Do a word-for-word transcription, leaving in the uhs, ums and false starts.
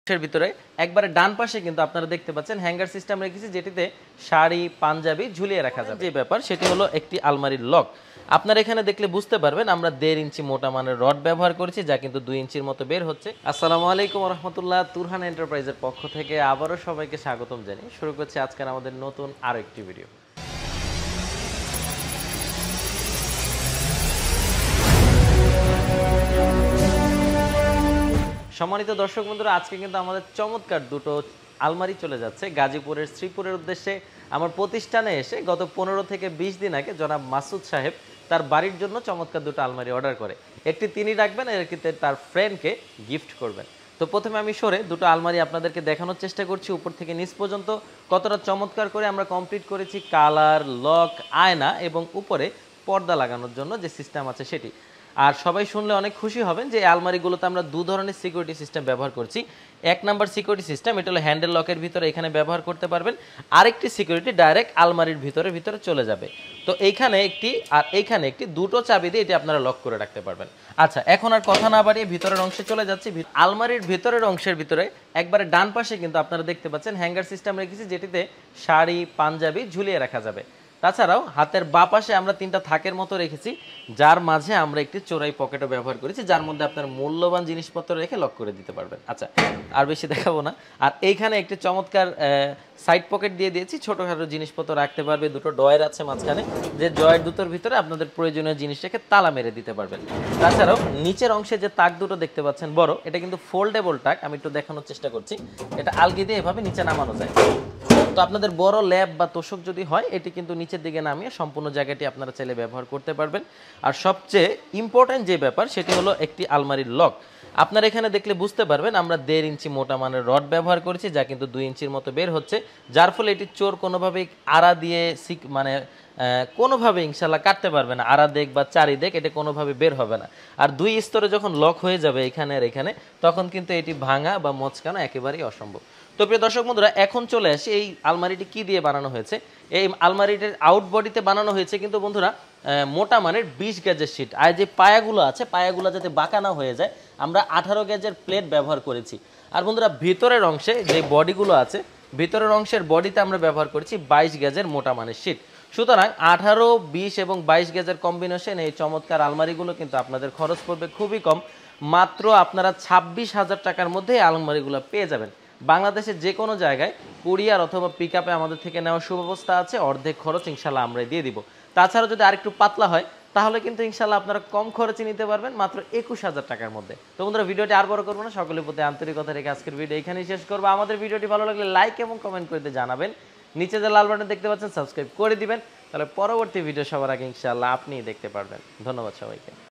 এর ভিতরে একবারে ডান পাশে কিন্তু আপনারা দেখতে পাচ্ছেন হ্যাঙ্গার সিস্টেম রেখেছি, যেটিতে শাড়ি পাঞ্জাবি ঝুলিয়ে রাখা যাবে। যে ব্যাপার সেটি হলো একটি আলমারির লক। আপনারা এখানে দেখলে বুঝতে পারবেন আমরা দেড় ইঞ্চি মোটা মানের রড ব্যবহার করেছি, যা কিন্তু দুই ইঞ্চির মতো বের হচ্ছে। আসসালামু আলাইকুম রহমতুল্লাহ, তুরহান এন্টারপ্রাইজের পক্ষ থেকে আবারও সবাইকে স্বাগতম জানিয়ে শুরু করছি আজকের আমাদের নতুন আরো একটি ভিডিও। সম্মানিত দর্শক বন্ধুরা, আজকে কিন্তু আমাদের চমৎকার দুটো আলমারি চলে যাচ্ছে গাজীপুরের শ্রীপুরের উদ্দেশ্যে। আমার প্রতিষ্ঠানে এসে গত পনেরো থেকে বিশ দিন আগে জনাব মাসুদ সাহেব তার বাড়ির জন্য চমৎকার দুটো আলমারি অর্ডার করে। একটি তিনি রাখবেন, আর একটি তার ফ্রেন্ডকে গিফট করবেন। তো প্রথমে আমি সরে দুটো আলমারি আপনাদেরকে দেখানোর চেষ্টা করছি উপর থেকে নিচ পর্যন্ত কতটা চমৎকার করে আমরা কমপ্লিট করেছি। কালার, লক, আয়না এবং উপরে পর্দা লাগানোর জন্য যে সিস্টেম আছে সেটি। আর সবাই শুনলে অনেক খুশি হবেন যে আলমারিগুলোতে আমরা দু ধরনের সিকিউরিটি সিস্টেম ব্যবহার করছি। এক নাম্বার সিকিউরিটি সিস্টেম, এটা হলো হ্যান্ডেল লকের ভিতরে এখানে ব্যবহার করতে পারবেন। আরেকটি সিকিউরিটি ডাইরেক্ট আলমারির ভিতরে ভিতরে চলে যাবে। তো এইখানে একটি আর এইখানে একটি, দুটো চাবি দিয়ে এটি আপনারা লক করে রাখতে পারবেন। আচ্ছা, এখন আর কথা না বাড়িয়ে ভিতরের অংশে চলে যাচ্ছি। আলমারির ভিতরের অংশের ভিতরে একবারে ডান পাশে কিন্তু আপনারা দেখতে পাচ্ছেন হ্যাঙ্গার সিস্টেম রেখেছি, যেটিতে শাড়ি পাঞ্জাবি ঝুলিয়ে রাখা যাবে। তাছাড়াও হাতের বাঁ পাশে আমরা তিনটা থাকের মতো রেখেছি, যার মাঝে আমরা একটি চোরাই পকেটও ব্যবহার করেছি, যার মধ্যে আপনার মূল্যবান জিনিসপত্র রেখে লক করে দিতে পারবেন। আচ্ছা, আর বেশি দেখাবো না। আর এইখানে একটি চমৎকার সাইড পকেট দিয়ে দিয়েছি, ছোটোখাটো জিনিসপত্র রাখতে পারবে। দুটো ড্রয়ার আছে মাঝখানে, যে ড্রয়ার দুটোর ভিতরে আপনাদের প্রয়োজনীয় জিনিস রেখে তালা মেরে দিতে পারবেন। তাছাড়াও নিচের অংশে যে তাক দুটো দেখতে পাচ্ছেন বড়, এটা কিন্তু ফোল্ডেবল তাক। আমি একটু দেখানোর চেষ্টা করছি। এটা আলগি দিয়ে এভাবে নিচে নামানো যায়। তো আপনাদের বড় ল্যাব বা তোষক যদি হয়, এটি কিন্তু নিচের দিকে নামিয়ে সম্পূর্ণ জায়গাটি আপনারা চাইলে ব্যবহার করতে পারবেন। আর সবচেয়ে ইম্পর্টেন্ট যে ব্যাপার সেটি হলো একটি আলমারির লক। আপনারা এখানে দেখলে বুঝতে পারবেন আমরা দেড় ইঞ্চি মোটা মানের রড ব্যবহার করেছি, যা কিন্তু দুই ইঞ্চির মতো বের হচ্ছে, যার ফলে এটি চোর কোনোভাবেই আড়া দিয়ে সিক মানে কোনোভাবে ইনশাল্লাহ কাটতে পারবে না। আড়া দেখ বা চারিদিক এটা কোনোভাবে বের হবে না। আর দুই স্তরে যখন লক হয়ে যাবে এখানে আর এখানে, তখন কিন্তু এটি ভাঙা বা মচকানো একেবারেই অসম্ভব। তো প্রিয় দর্শক বন্ধুরা, এখন চলে আসি এই আলমারিটি কি দিয়ে বানানো হয়েছে। এই আলমারিটির আউট বডিতে বানানো হয়েছে কিন্তু বন্ধুরা মোটা মানের বিশ গেজের শিট। আর যে পায়াগুলো আছে, পায়াগুলো যাতে বাঁকা না হয়ে যায়, আমরা আঠারো গেজের প্লেট ব্যবহার করেছি। আর বন্ধুরা ভিতরের অংশে যে বডিগুলো আছে, ভিতরের অংশের বডিতে আমরা ব্যবহার করেছি বাইশ গেজের মোটা মানের শিট। সুতরাং আঠারো, বিশ এবং বাইশ গেজের কম্বিনেশন এই চমৎকার আলমারিগুলো কিন্তু আপনাদের খরচ পড়বে খুবই কম। মাত্র আপনারা ছাব্বিশ হাজার টাকার মধ্যে এই আলমারিগুলো পেয়ে যাবেন। বাংলাদেশের যে কোনো জায়গায় কুরিয়ার অথবা পিক আপে আমাদের থেকে নেওয়ার সুব্যবস্থা আছে। অর্ধেক খরচ ইনশাল্লাহ আমরাই দিয়ে দিব। তাছাড়া যদি আরেকটু পাতলা হয়, তাহলে কিন্তু ইনশাল্লাহ আপনারা কম খরচে নিতে পারবেন মাত্র একুশ হাজার টাকার মধ্যে। তো বন্ধুরা, ভিডিওটি আর বড় করবো না, সকলের প্রতি আন্তরিকতা রেখে আজকের ভিডিও এখানেই শেষ করবো। আমাদের ভিডিওটি ভালো লাগলে লাইক এবং কমেন্ট করে জানাবেন। নিচে যে লাল বাটন দেখতে পাচ্ছেন সাবস্ক্রাইব করে দিবেন, তাহলে পরবর্তী ভিডিও সবার আগে ইনশাল্লাহ আপনিই দেখতে পারবেন। ধন্যবাদ সবাইকে।